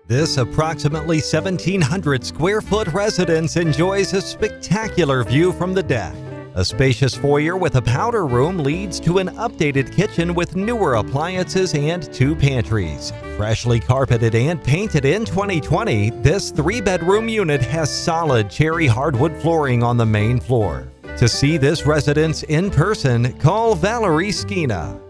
This approximately 1,700 square foot residence enjoys a spectacular view from the deck. A spacious foyer with a powder room leads to an updated kitchen with newer appliances and 2 pantries. Freshly carpeted and painted in 2020, this 3-bedroom unit has solid cherry hardwood flooring on the main floor. To see this residence in person, call Valerie Scenna.